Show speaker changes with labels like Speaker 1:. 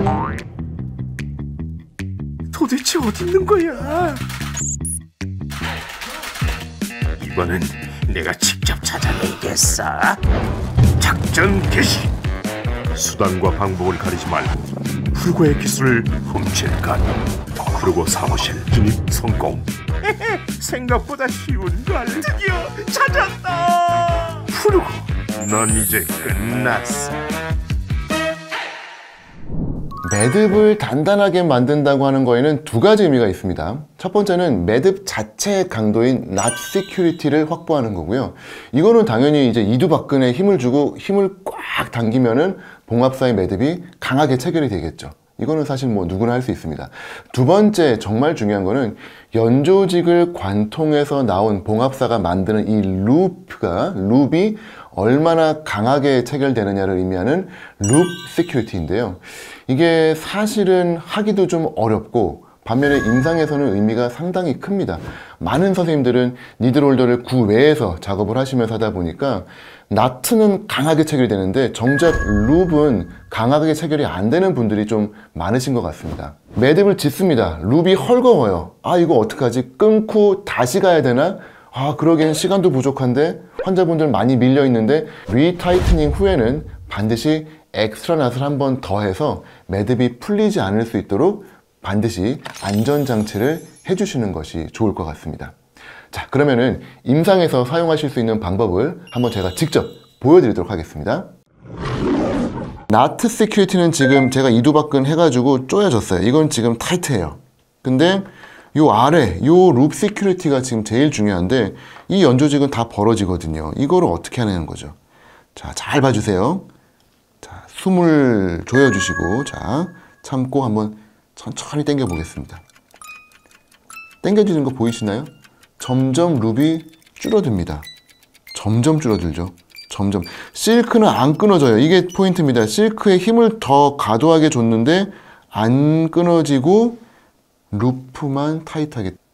Speaker 1: 도대체 어디 있는 거야? 이번엔 내가 직접 찾아내겠어. 작전 개시. 수단과 방법을 가리지 말고 푸르고의 기술을 훔칠 것. 푸르고 사무실 진입 성공. 생각보다 쉬운걸. 드디어 찾았다. 푸르고, 넌 이제 끝났어.
Speaker 2: 매듭을 단단하게 만든다고 하는 거에는 두 가지 의미가 있습니다. 첫 번째는 매듭 자체의 강도인 knot security를 확보하는 거고요. 이거는 당연히 이제 이두박근에 힘을 주고 힘을 꽉 당기면은 봉합사의 매듭이 강하게 체결이 되겠죠. 이거는 사실 뭐 누구나 할 수 있습니다. 두 번째 정말 중요한 거는 연조직을 관통해서 나온 봉합사가 만드는 이 룹이 얼마나 강하게 체결되느냐를 의미하는 룹 시큐리티인데요. 이게 사실은 하기도 좀 어렵고 반면에 임상에서는 의미가 상당히 큽니다. 많은 선생님들은 니들홀더를 구외에서 작업을 하시면서 하다 보니까 나트는 강하게 체결되는데 정작 룹은 강하게 체결이 안 되는 분들이 좀 많으신 것 같습니다. 매듭을 짓습니다. 룹이 헐거워요. 아, 이거 어떡하지? 끊고 다시 가야 되나? 아, 그러기엔 시간도 부족한데 환자분들 많이 밀려 있는데 리타이트닝 후에는 반드시 엑스트라 낫을 한 번 더 해서 매듭이 풀리지 않을 수 있도록 반드시 안전장치를 해주시는 것이 좋을 것 같습니다. 자, 그러면은 임상에서 사용하실 수 있는 방법을 한번 제가 직접 보여드리도록 하겠습니다. 나트 시큐리티는 지금 제가 이두박근 해가지고 조여졌어요. 이건 지금 타이트해요. 근데 요 아래 요 룹 시큐리티가 지금 제일 중요한데 이 연조직은 다 벌어지거든요. 이거를 어떻게 하는 거죠? 자, 잘 봐주세요. 자, 숨을 조여주시고, 자, 참고 한번 천천히 당겨 보겠습니다. 당겨지는 거 보이시나요? 점점 룹이 줄어듭니다. 점점 줄어들죠. 점점. 실크는 안 끊어져요. 이게 포인트입니다. 실크에 힘을 더 과도하게 줬는데 안 끊어지고 루프만 타이트하게.